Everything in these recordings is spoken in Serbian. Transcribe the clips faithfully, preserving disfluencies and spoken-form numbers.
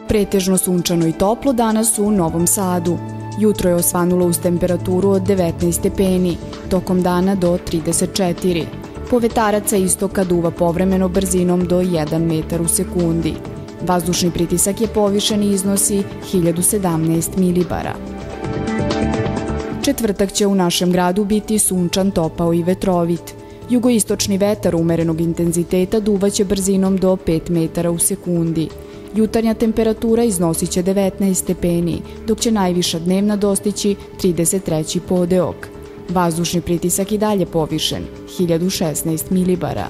Pretežno sunčano i toplo danas u Novom Sadu. Jutro je osvanulo uz temperaturu od devetnaest stepeni, tokom dana do trideset četiri. Povetarac sa istoka duva povremeno brzinom do jedan metar u sekundi. Vazdušni pritisak je povišen i iznosi hiljadu sedamnaest milibara. Četvrtak će u našem gradu biti sunčan, topao i vetrovit. Jugoistočni vetar umerenog intenziteta duvaće brzinom do pet metara u sekundi. Jutarnja temperatura iznosit će devetnaest stepeni, dok će najviša dnevna dostići trideset treći podeok. Vazdušni pritisak i dalje povišen, hiljadu šesnaest milibara.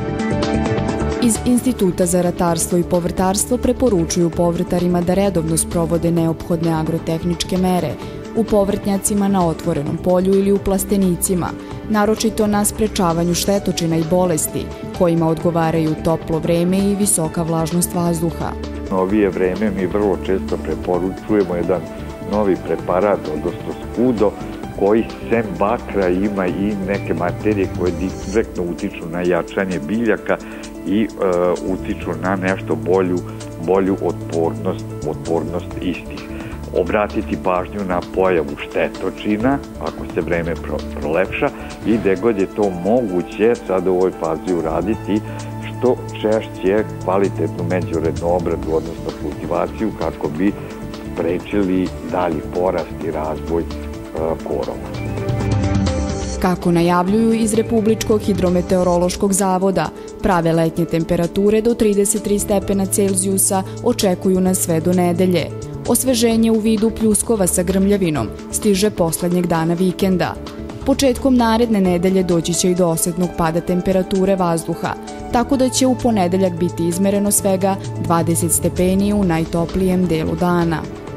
Iz Instituta za ratarstvo i povrtarstvo preporučuju povrtarima da redovno sprovode neophodne agrotehničke mere u povrtnjacima na otvorenom polju ili u plastenicima, naročito na sprečavanju štetočina i bolesti, kojima odgovaraju toplo vreme i visoka vlažnost vazduha. Novije vreme mi vrlo često preporučujemo jedan novi preparat, odnosno Skudo, koji sem bakra ima i neke materije koje direktno utiču na jačanje biljaka i e, utiču na nešto bolju, bolju otpornost, otpornost istih. Obratiti pažnju na pojavu štetočina, ako se vreme pro, prolepša, i gde god je to moguće sad u ovoj fazi uraditi što češće kvalitetnu međurednu obradu, odnosno kultivaciju, kako bi sprečili dalji porast i razvoj e, korova. Kako najavljuju iz Republičkog hidrometeorološkog zavoda, prave letnje temperature do trideset tri stepena Celzijusa očekuju nas sve do nedelje. Osveženje u vidu pljuskova sa grmljavinom stiže poslednjeg dana vikenda. Početkom naredne nedelje doći će i do osetnog pada temperature vazduha, tako da će u ponedeljak biti izmereno svega dvadeset stepeni u najtoplijem delu dana.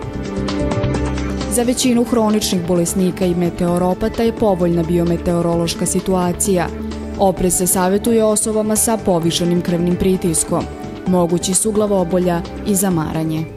Za većinu hroničnih bolesnika i meteoropata je povoljna biometeorološka situacija. Oprez se savjetuje osobama sa povišenim krvnim pritiskom. Mogući su glavobolja i zamaranje.